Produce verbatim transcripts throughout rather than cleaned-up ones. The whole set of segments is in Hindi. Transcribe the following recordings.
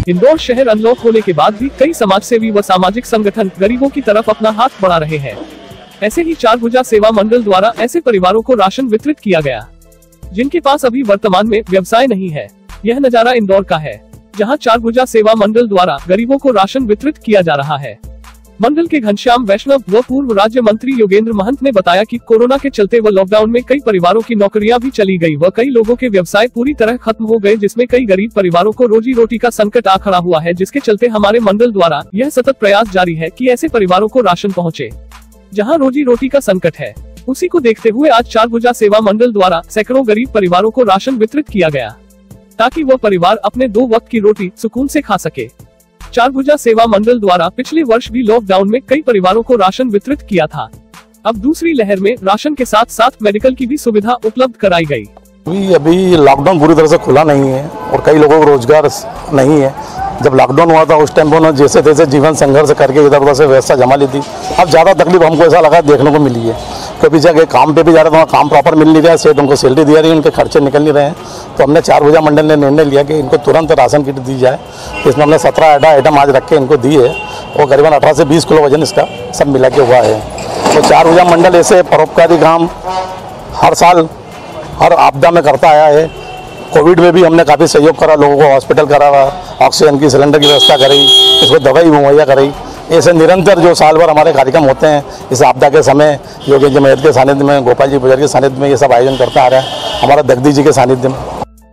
इंदौर शहर अनलॉक होने के बाद भी कई समाजसेवी व सामाजिक संगठन गरीबों की तरफ अपना हाथ बढ़ा रहे हैं। ऐसे ही चार भुजा सेवा मंडल द्वारा ऐसे परिवारों को राशन वितरित किया गया जिनके पास अभी वर्तमान में व्यवसाय नहीं है। यह नजारा इंदौर का है, जहां चार भुजा सेवा मंडल द्वारा गरीबों को राशन वितरित किया जा रहा है। मंडल के घनश्याम वैष्णव व पूर्व राज्य मंत्री योगेंद्र महंत ने बताया कि कोरोना के चलते व लॉकडाउन में कई परिवारों की नौकरियां भी चली गई व कई लोगों के व्यवसाय पूरी तरह खत्म हो गए, जिसमें कई गरीब परिवारों को रोजी रोटी का संकट आ खड़ा हुआ है, जिसके चलते हमारे मंडल द्वारा यह सतत प्रयास जारी है कि ऐसे परिवारों को राशन पहुँचे जहाँ रोजी रोटी का संकट है। उसी को देखते हुए आज चार भुजा सेवा मंडल द्वारा सैकड़ों गरीब परिवारों को राशन वितरित किया गया ताकि वह परिवार अपने दो वक्त की रोटी सुकून से खा सके। चार भुजा सेवा मंडल द्वारा पिछले वर्ष भी लॉकडाउन में कई परिवारों को राशन वितरित किया था। अब दूसरी लहर में राशन के साथ साथ मेडिकल की भी सुविधा उपलब्ध कराई गई। अभी अभी लॉकडाउन पूरी तरह से खुला नहीं है और कई लोगों को रोजगार नहीं है। जब लॉकडाउन हुआ था उस टाइम पर उन्होंने जैसे तैसे जीवन संघर्ष करके इधर उधर से व्यवस्था जमा ली थी। अब ज़्यादा तकलीफ हमको ऐसा लगा देखने को मिली है, कभी जगह काम पे भी जा रहे थे, काम प्रॉपर मिल नहीं रहा, सेठ उनको सैलरी दिया रही है, उनके खर्चे निकल नहीं रहे हैं। तो हमने चार भुजा मंडल ने निर्णय लिया कि इनको तुरंत राशन किट दी जाए। इसमें हमने सत्रह अठारह आइटम आज रख के इनको दी है और करीबन अठारह से बीस किलो वजन इसका सब मिला के हुआ है। तो चार भुजा मंडल ऐसे परोपकारी काम हर साल हर आपदा में करता आया है। कोविड में भी हमने काफ़ी सहयोग करा, लोगों को हॉस्पिटल करा, ऑक्सीजन की सिलेंडर की व्यवस्था कराई, इसको दवाई मुहैया कराई। ऐसे निरंतर जो साल भर हमारे कार्यक्रम होते हैं, इस आपदा के समय योगेंद्र महत के सानिध्य में, गोपाल जी पुजारी के सानिध्य में ये सब आयोजन करता आ रहा है, हमारा दगदी जी के सानिध्य में।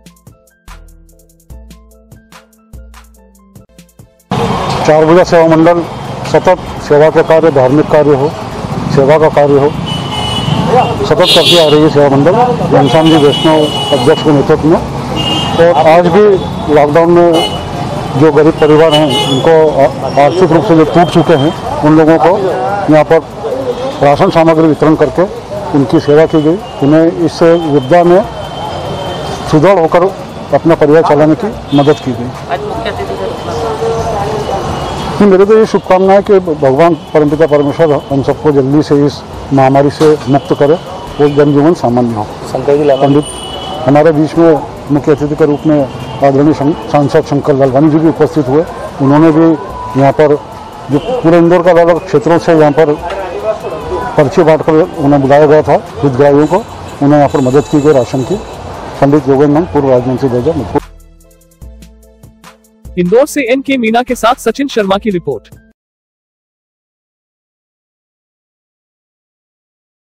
चार भुजा सेवा मंडल सतत सेवा का कार्य, धार्मिक कार्य हो, सेवा का कार्य हो, सतत करती आ रही है सेवा मंडल घनश्याम जी वैष्णव अध्यक्ष के नेतृत्व में। और आज भी लॉकडाउन में जो गरीब परिवार हैं उनको आर्थिक रूप से जो टूट चुके हैं उन लोगों को यहाँ पर राशन सामग्री वितरण करके उनकी सेवा की गई। उन्हें इस विपदा में सुदृढ़ होकर अपना परिवार चलाने की मदद की गई। मेरे तो ये शुभकामना है कि भगवान परमपिता परमेश्वर हम सबको जल्दी से इस महामारी से मुक्त करे और जनजीवन सामान्य हो। पंडित हमारे बीच में मुख्य अतिथि के रूप में आदरणीय सांसद शंकर लालवानी जी भी उपस्थित हुए। उन्होंने भी यहाँ पर जो पूरे इंदौर का अलग अलग क्षेत्रों से यहाँ पर पर्ची बांटकर उन्हें बुलाया गया था हितग्राहियों को, उन्हें यहाँ पर मदद की गई राशन की। पंडित योगेंद्र पूर्व राज्य मंत्री बेजा। इंदौर से एन के मीना के साथ सचिन शर्मा की रिपोर्ट।